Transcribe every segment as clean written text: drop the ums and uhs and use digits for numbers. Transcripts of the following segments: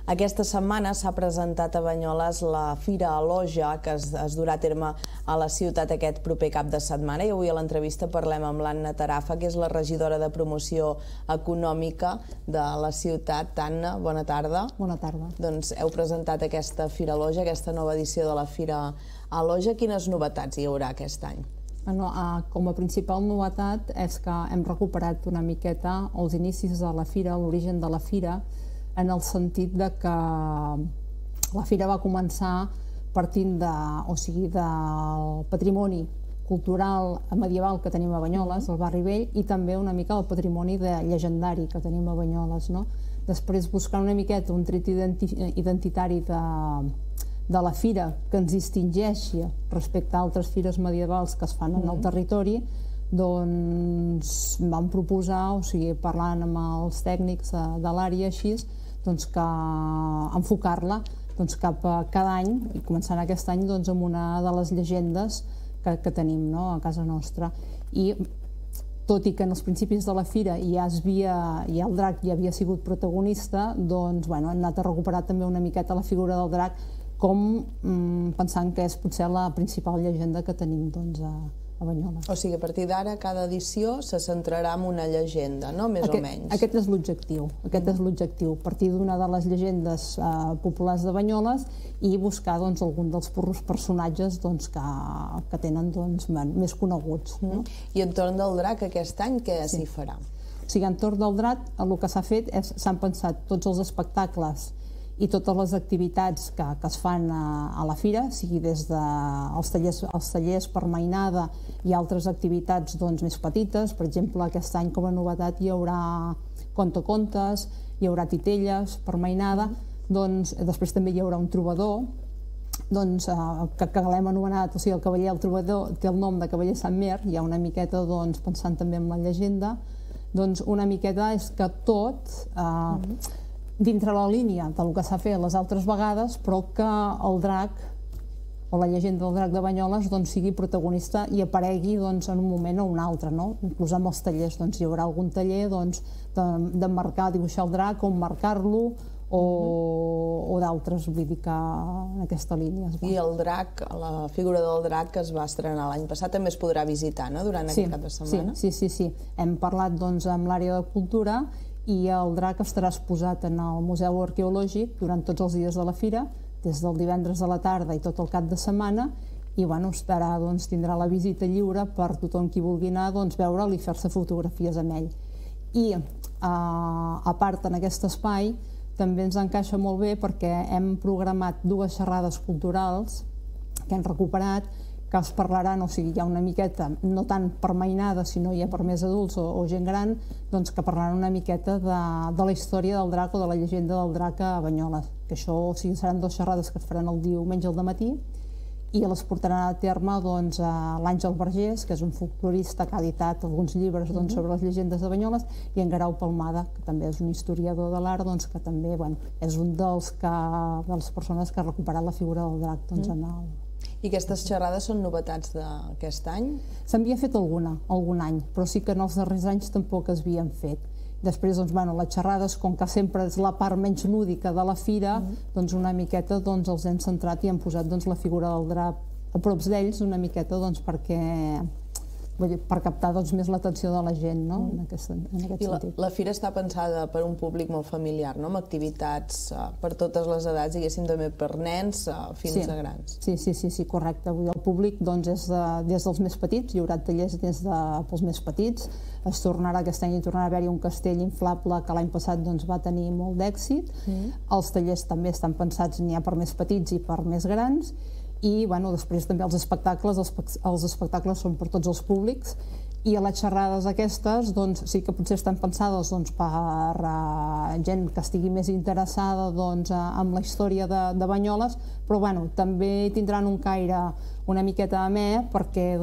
Aquesta setmana s'ha presentat a Banyoles la Fira Aloja, que es durà a terme a la ciutat aquest proper cap de setmana. I avui a l'entrevista parlem amb l'Anna Tarafa, que és la regidora de Promoció Econòmica de la ciutat. Anna, bona tarda. Bona tarda. Doncs heu presentat aquesta Fira Aloja, aquesta nova edició de la Fira Aloja. Quines novetats hi haurà aquest any? Com a principal novetat és que hem recuperat una miqueta els inicis de la Fira, l'origen de la Fira, en el sentit de que la Fira va començar partint del patrimoni cultural medieval que tenim a Banyoles, al barri vell, i també una mica el patrimoni llegendari que tenim a Banyoles. Després, buscant una miqueta un tret identitari de la Fira que ens distingeixi respecte a altres fires medievals que es fan en el territori, doncs vam proposar, parlant amb els tècnics de l'àrea així, que enfocar-la cap a cada any, i començant aquest any amb una de les llegendes que tenim a casa nostra. I tot i que en els principis de la Fira ja el drac ja havia sigut protagonista, doncs hem anat a recuperar també una miqueta la figura del drac, com pensant que és potser la principal llegenda que tenim a Banyoles. O sigui, a partir d'ara, cada edició se centrarà en una llegenda, no? Més o menys. Aquest és l'objectiu, partir d'una de les llegendes populars de Banyoles i buscar algun dels personatges que tenen més coneguts. I entorn del drac aquest any què s'hi farà? O sigui, entorn del drac el que s'ha fet és s'han pensat tots els espectacles i totes les activitats que es fan a la Fira, sigui des dels tallers per mainada i altres activitats més petites. Per exemple, aquest any com a novetat hi haurà contacontes, hi haurà titelles per mainada, després també hi haurà un trobador, que l'hem anomenat, el cavaller el trobador té el nom de cavaller Sant Mer, hi ha una miqueta pensant també en la llegenda, una miqueta és que tot dintre la línia del que s'ha fet les altres vegades, però que el drac o la llegenda del drac de Banyoles sigui protagonista i aparegui en un moment o un altre. Inclús amb els tallers hi haurà algun taller d'emmarcar, dibuixar el drac o emmarcar-lo o d'altres, vull dir que en aquesta línia. I el drac, la figura del drac que es va estrenar l'any passat també es podrà visitar durant aquest cap de setmana? Sí. Hem parlat amb l'àrea de cultura i el drac estarà exposat en el Museu Arqueològic durant tots els dies de la Fira, des del divendres a la tarda i tot el cap de setmana, i tindrà la visita lliure per tothom qui vulgui anar, veure'l i fer-se fotografies amb ell. I a part, en aquest espai també ens encaixa molt bé perquè hem programat dues xerrades culturals que hem recuperat, que es parlaran, o sigui, hi ha una miqueta, no tant per mainada, sinó ja per més adults o gent gran, que parlaran una miqueta de la història del drac o de la llegenda del drac a Banyoles. Que això, o sigui, seran dues xerrades que es faran el diumenge al dematí i les portaran a terme l'Àngel Vergés, que és un folclorista que ha editat alguns llibres sobre les llegendes de Banyoles, i en Guerau Palmada, que també és un historiador de l'art, que també és un de les persones que ha recuperat la figura del drac en el... I aquestes xerrades són novetats d'aquest any? S'havia fet algun any, però sí que en els darrers anys tampoc es havien fet. Després, les xerrades, com que sempre és la part menys lúdica de la Fira, una miqueta els hem centrat i hem posat la figura del drac a prop d'ells, una miqueta per captar més l'atenció de la gent, en aquest sentit. La Fira està pensada per un públic molt familiar, amb activitats per totes les edats, diguéssim, també per nens fins a grans. Sí, correcte. El públic és des dels més petits, hi haurà tallers pels més petits. Aquest any hi tornarà a haver-hi un castell inflable que l'any passat va tenir molt d'èxit. Els tallers també estan pensats, n'hi ha per més petits i per més grans. I després també els espectacles són per tots els públics, i a les xerrades aquestes sí que potser estan pensades per gent que estigui més interessada en la història de Banyoles, però també tindran un caire una miqueta amè perquè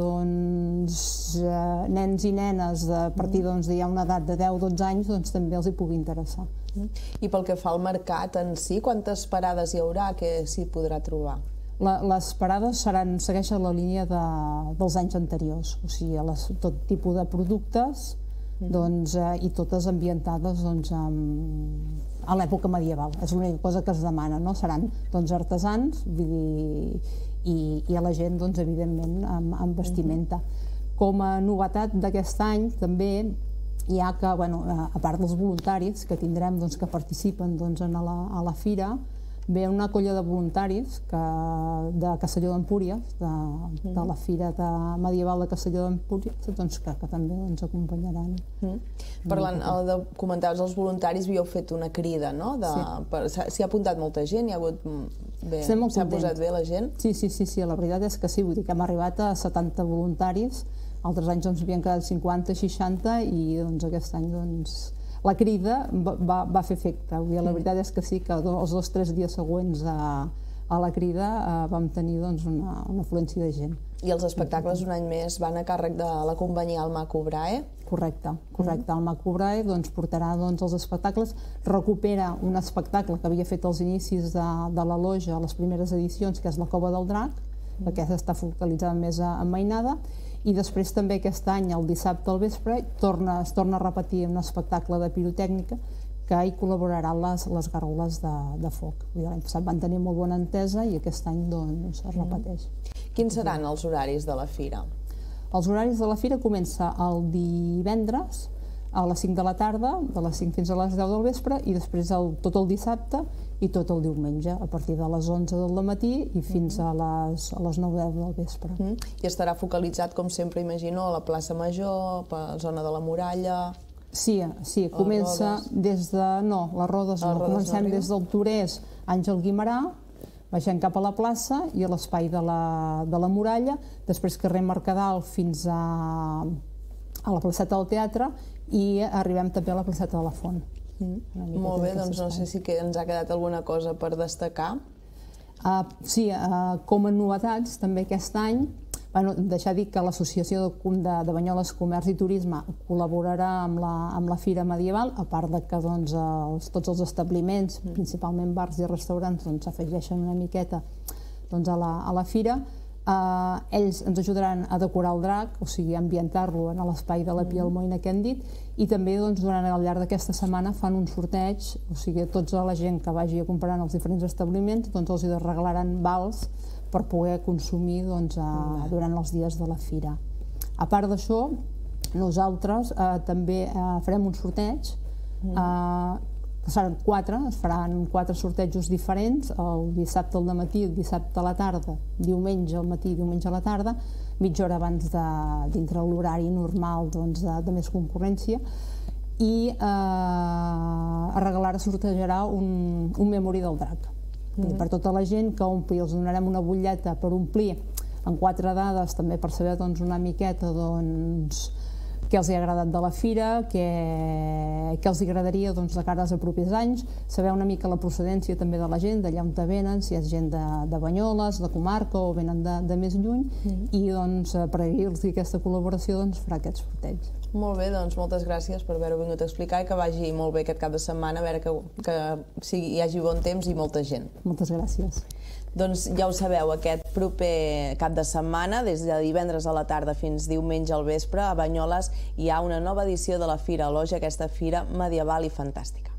nens i nenes a partir d'hi ha una edat de 10-12 anys també els hi pugui interessar. I pel que fa al mercat en si, quantes parades hi haurà, què s'hi podrà trobar? Les parades segueixen la línia dels anys anteriors, o sigui, tot tipus de productes, i totes ambientades a l'època medieval. És l'única cosa que es demana, no? Seran artesans i a la gent, evidentment, amb vestimenta. Com a novetat d'aquest any, també hi ha que, a part dels voluntaris que tindrem, que participen a la fira, ve una colla de voluntaris de Castelló d'Empúries, de la Fira Medieval de Castelló d'Empúries, que també ens acompanyaran. Parlant, comentaves els voluntaris, havíeu fet una crida, no? S'hi ha apuntat molta gent? S'ha posat bé la gent? Sí, la veritat és que sí, vull dir que hem arribat a 70 voluntaris, altres anys ens havien quedat 50, 60 i aquest any la crida va fer efecte. La veritat és que sí, que els 2 o 3 dies següents a la crida vam tenir una afluència de gent. I els espectacles un any més van a càrrec de la companyia El Maco Brahe? Correcte. El Maco Brahe portarà els espectacles, recupera un espectacle que havia fet als inicis de la loja a les primeres edicions, que és La Cova del Drac, que aquesta està focalitzada més en mainada, i després també aquest any, el dissabte al vespre, es torna a repetir un espectacle de pirotècnica que hi col·laboraran les gàrgoles de foc. L'any passat van tenir molt bona entesa i aquest any es repeteix. Quins seran els horaris de la fira? Els horaris de la fira comença el divendres a les 5 de la tarda, de les 5 fins a les 10 del vespre, i després tot el dissabte i tot el diumenge, a partir de les 11 del matí i fins a les 9-10 del vespre. I estarà focalitzat, com sempre imagino, a la plaça Major, a la zona de la Muralla... Sí, comença des de... No, les Rodes no. Comencem des del Torès Àngel Guimerà, baixem cap a la plaça i a l'espai de la Muralla, després carrer Mercadal fins a la placeta del Teatre i arribem també a la placeta de la Font. Molt bé, doncs no sé si ens ha quedat alguna cosa per destacar. Sí, com a novetats també aquest any, deixar dir que l'Associació de Banyoles Comerç i Turisme col·laborarà amb la Fira Medieval, a part que tots els establiments, principalment bars i restaurants, s'afegeixen una miqueta a la fira. Ells ens ajudaran a decorar el drac, o sigui, a ambientar-lo en l'espai de la Pia Almoina que hem dit, i també durant el llarg d'aquesta setmana fan un sorteig, o sigui, tota la gent que vagi a comprar en els diferents establiments els regalaran vals per poder consumir durant els dies de la fira. A part d'això, nosaltres també farem un sorteig, seran 4, es faran 4 sortejos diferents, el dissabte al matí, el dissabte a la tarda, diumenge al matí i diumenge a la tarda, mitja hora abans dintre l'horari normal de més concurrència, i sortejarà un memori del drac. Per tota la gent que ompli, els donarem una butlleta per omplir en 4 dades, també per saber una miqueta què els ha agradat de la fira, què els agradaria de cara als propers anys, saber una mica la procedència també de la gent, d'allà on venen, si és gent de Banyoles, de comarca o venen de més lluny, i per agrair-los aquesta col·laboració farà aquest sorteig. Molt bé, doncs moltes gràcies per haver-ho vingut a explicar i que vagi molt bé aquest cap de setmana, a veure que hi hagi bon temps i molta gent. Moltes gràcies. Doncs ja ho sabeu, aquest proper cap de setmana, des de divendres a la tarda fins diumenge al vespre, a Banyoles hi ha una nova edició de la Fira Loja, aquesta fira medieval i fantàstica.